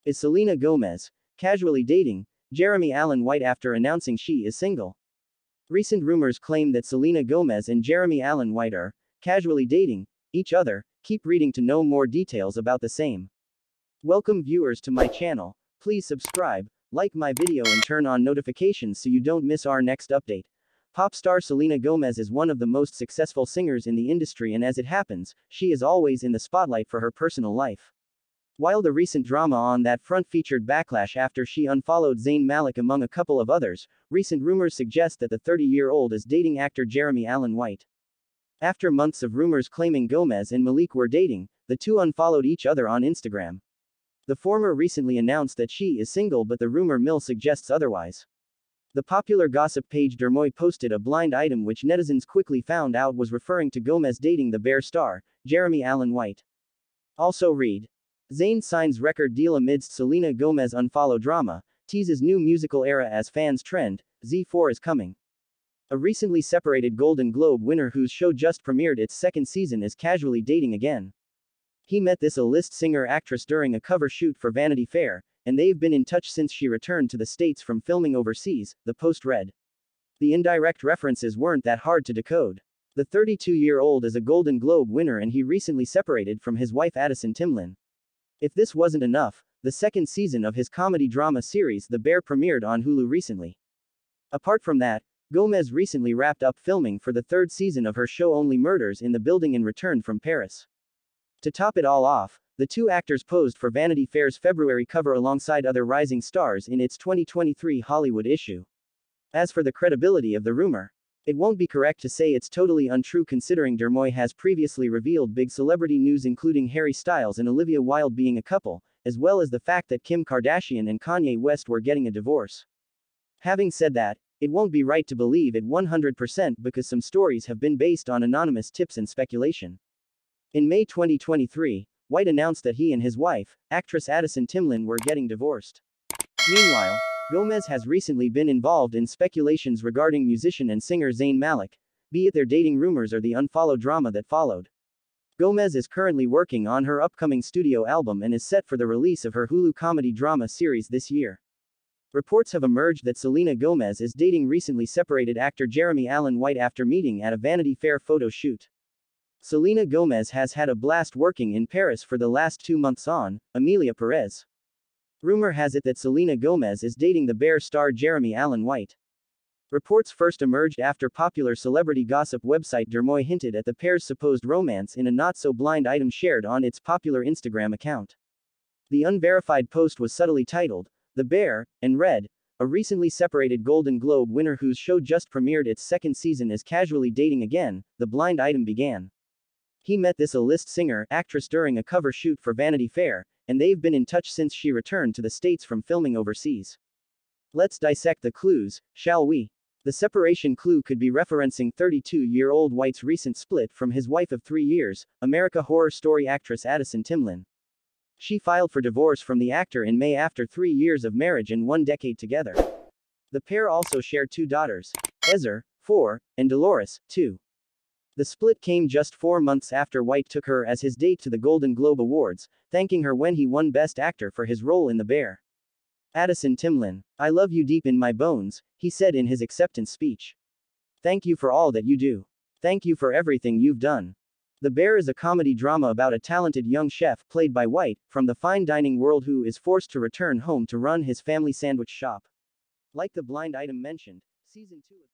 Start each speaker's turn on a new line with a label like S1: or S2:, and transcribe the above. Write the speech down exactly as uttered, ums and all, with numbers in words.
S1: Is Selena Gomez casually dating Jeremy Allen White after announcing she is single? Recent rumors claim that Selena Gomez and Jeremy Allen White are casually dating each other. Keep reading to know more details about the same. Welcome viewers to my channel. Please subscribe, like my video and turn on notifications so you don't miss our next update. Pop star Selena Gomez is one of the most successful singers in the industry, and as it happens, she is always in the spotlight for her personal life. While the recent drama on that front featured backlash after she unfollowed Zayn Malik among a couple of others, recent rumors suggest that the thirty-year-old is dating actor Jeremy Allen White. After months of rumors claiming Gomez and Malik were dating, the two unfollowed each other on Instagram. The former recently announced that she is single, but the rumor mill suggests otherwise. The popular gossip page Dermoy posted a blind item which netizens quickly found out was referring to Gomez dating the Bear star, Jeremy Allen White. Also read: Zayn signs record deal amidst Selena Gomez unfollow drama, teases new musical era as fans trend, Z four is coming. A recently separated Golden Globe winner whose show just premiered its second season is casually dating again. He met this A-list singer-actress during a cover shoot for Vanity Fair, and they've been in touch since she returned to the States from filming overseas, the Post read. The indirect references weren't that hard to decode. The thirty-two-year-old is a Golden Globe winner, and he recently separated from his wife Addison Timlin. If this wasn't enough, the second season of his comedy drama series The Bear premiered on Hulu recently. Apart from that, Gomez recently wrapped up filming for the third season of her show Only Murders in the Building and returned from Paris. To top it all off, the two actors posed for Vanity Fair's February cover alongside other rising stars in its twenty twenty-three Hollywood issue. As for the credibility of the rumor, it won't be correct to say it's totally untrue, considering Dermoy has previously revealed big celebrity news including Harry Styles and Olivia Wilde being a couple, as well as the fact that Kim Kardashian and Kanye West were getting a divorce. Having said that, it won't be right to believe it one hundred percent because some stories have been based on anonymous tips and speculation. In May twenty twenty-three, White announced that he and his wife, actress Addison Timlin, were getting divorced. Meanwhile, Gomez has recently been involved in speculations regarding musician and singer Zayn Malik, be it their dating rumors or the unfollow drama that followed. Gomez is currently working on her upcoming studio album and is set for the release of her Hulu comedy drama series this year. Reports have emerged that Selena Gomez is dating recently separated actor Jeremy Allen White after meeting at a Vanity Fair photo shoot. Selena Gomez has had a blast working in Paris for the last two months on Emilia Perez. Rumor has it that Selena Gomez is dating the Bear star Jeremy Allen White. Reports first emerged after popular celebrity gossip website Dermoy hinted at the pair's supposed romance in a not-so-blind item shared on its popular Instagram account. The unverified post was subtly titled, "The Bear," and read, "A recently separated Golden Globe winner whose show just premiered its second season is casually dating again," the blind item began. He met this A-list singer-actress during a cover shoot for Vanity Fair, and they've been in touch since she returned to the States from filming overseas. Let's dissect the clues, shall we? The separation clue could be referencing thirty-two-year-old White's recent split from his wife of three years, America Horror Story actress Addison Timlin. She filed for divorce from the actor in May after three years of marriage and one decade together. The pair also share two daughters, Ezer, four, and Dolores, two. The split came just four months after White took her as his date to the Golden Globe Awards, thanking her when he won Best Actor for his role in The Bear. Addison Timlin, "I love you deep in my bones," he said in his acceptance speech. "Thank you for all that you do. Thank you for everything you've done." The Bear is a comedy drama about a talented young chef, played by White, from the fine dining world who is forced to return home to run his family sandwich shop. Like the blind item mentioned, season two